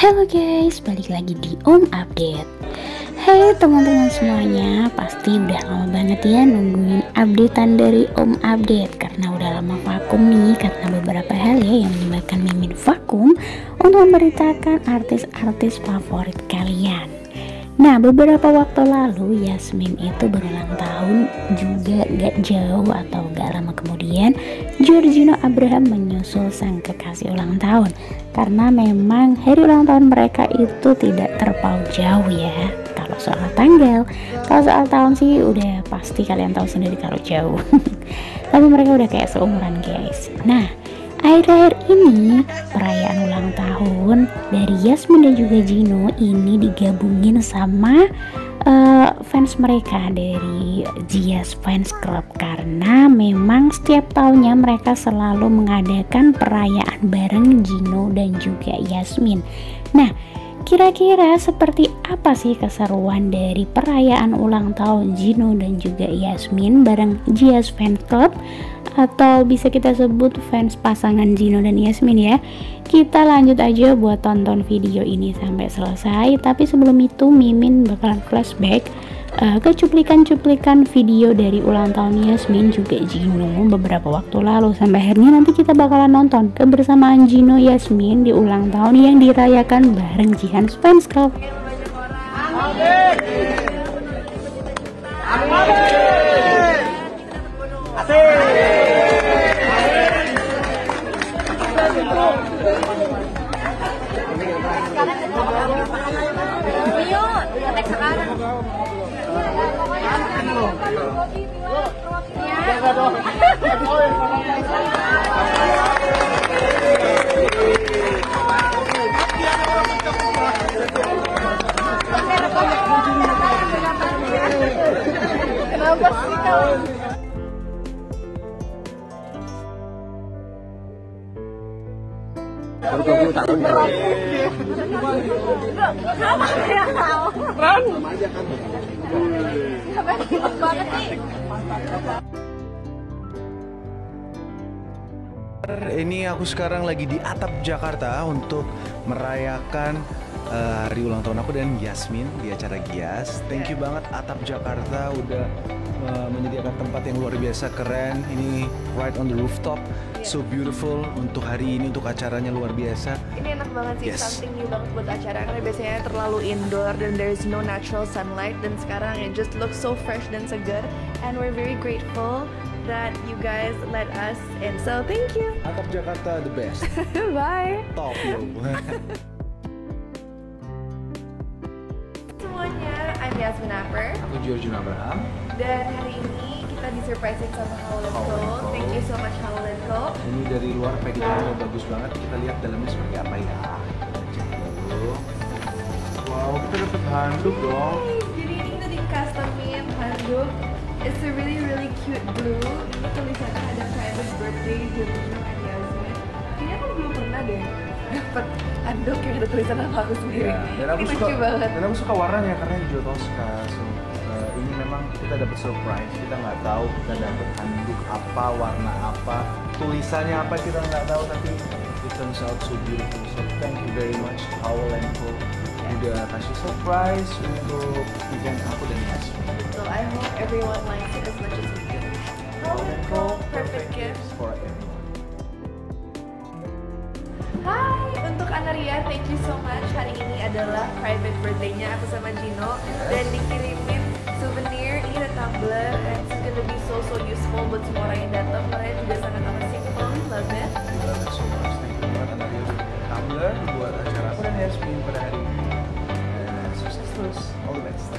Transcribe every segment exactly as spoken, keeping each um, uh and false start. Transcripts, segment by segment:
Halo guys, balik lagi di Om Update. Hai teman-teman semuanya, pasti udah lama banget ya nungguin updatean dari Om Update. Karena udah lama vakum nih, karena beberapa hal ya yang menyebabkan Mimin vakum untuk memberitakan artis-artis favorit kalian. Nah, beberapa waktu lalu Yasmin itu berulang tahun juga gak jauh atau gak lama kemudian Giorgino Abraham menyusul sang kekasih ulang tahun. Karena memang hari ulang tahun mereka itu tidak terpaut jauh ya. Kalau soal tanggal, kalau soal tahun sih udah pasti kalian tahu sendiri kalau jauh. Tapi mereka udah kayak seumuran guys. Nah, akhir-akhir ini perayaan ulang tahun dari Yasmin dan juga Gino ini digabungin sama uh, fans mereka dari Gias Fans Club, karena memang setiap tahunnya mereka selalu mengadakan perayaan bareng Gino dan juga Yasmin. Nah, kira-kira seperti apa sih keseruan dari perayaan ulang tahun Gino dan juga Yasmin bareng Gias Fans Club, atau bisa kita sebut fans pasangan Gino dan Yasmin ya? Kita lanjut aja buat tonton video ini sampai selesai. Tapi sebelum itu Mimin bakalan flashback uh, ke cuplikan-cuplikan video dari ulang tahun Yasmin juga Gino beberapa waktu lalu, sampai akhirnya nanti kita bakalan nonton kebersamaan Gino Yasmin di ulang tahun yang dirayakan bareng Gias Fans Club. Kenapa sih kau? Aku tunggu tahun ya. Ini aku sekarang lagi di atap Jakarta untuk merayakan uh, hari ulang tahun aku dan Yasmin di acara Gias. Thank you banget Atap Jakarta udah uh, menyediakan tempat yang luar biasa keren. Ini right on the rooftop, so beautiful untuk hari ini, untuk acaranya luar biasa. Ini enak banget sih, Yes. something new banget buat acara karena biasanya terlalu indoor dan there's no natural sunlight, dan sekarang it just looks so fresh dan segar, and we're very grateful that you guys let us in, so thank you. Atap Jakarta the best. Bye Top yo. semuanya, I'm Yasmin Apper, Aku Giorgino Abraham. dan hari ini kita disurprisein sama Howl and Co. Howl and Co. Thank you so much Howl and Co. Ini dari luar packagingnya bagus banget. Kita lihat dalamnya seperti apa ya. Kita cek dulu. Wow, kita dapat handuk dong. Jadi ini kita di customin handuk. It's a really really cute blue. Ini tulisannya ada private birthday Giorgino and Yasmin. Kayaknya aku belum pernah deh dapat handuk yang ada tulisan nama aku sendiri. Ya, dan aku Ini suka lucu banget. dan aku suka warnanya karena hijau Tosca. So, uh, ini memang kita dapat surprise. Kita nggak tahu kita dapat handuk apa, warna apa, tulisannya apa, kita nggak tahu, tapi it turns out so beautiful. So thank you very much Howl and Co. Udah kasih surprise untuk event aku dan Yasmin. So I hope everyone likes it as much as we do. Howl and Co. Perfect gift. for everyone. Hai, untuk Anaria, thank you so much. Hari ini adalah private birthday-nya aku sama Gino, dan dikirimin souvenir. Ini ada tumbler, and it's gonna be so so useful buat semua orang yang datang. Karena juga sangat amat simple, love it. We love it so much. Thank you banget Anaria udah bikin tumbler buat acara aku dan Yasmin pada hari ini. Dan sukses terus. All the best.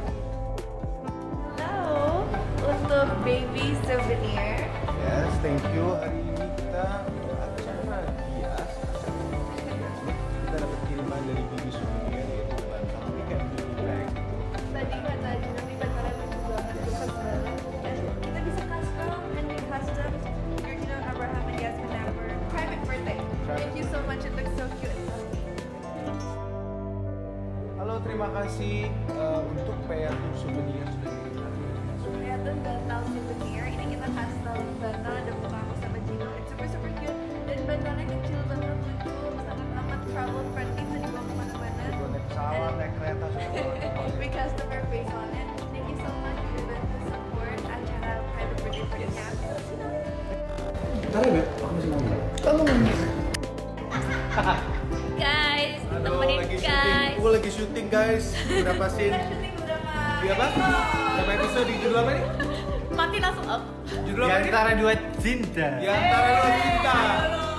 Now, untuk baby souvenir. Yes, thank you. Hari ini kita acara Gias. Kita dapat kiriman dari Bibi Souvenir, yaitu bantal weekend mini bag. Tadi kata Gino di bantaran lucu banget, gemes banget. Dan kita bisa custom and we custom Giorgino Abraham and Yasmin Apper private birthday. Thank you so much, it looks so cute. Halo, terima kasih uh, untuk Peatu Souvenir sudah kirimkan. Lihat tuh bantal souvenir, ini kita custom bantal, ada muka aku sama Gino, it's super super cute, dan bantalnya kecil banget, lucu, sangat amat travel friendly, bisa dibawa kemana it. Juga naik pesawat, naik kereta, semua. We customer face on it. Thank you so much for bantu support acara private birthday party-nya aku. Bentar ya, Beb. Aku masih ngomong. Kamu ngomong. Guys, Aduh, temenin lagi guys. syuting. Gue lagi syuting guys. Udah pasin. Kita syuting beberapa. Di apa? Berapa episode? Di judul apa nih? Mati langsung up. Judul Di apa nih? antara dua cinta. Di antara dua cinta.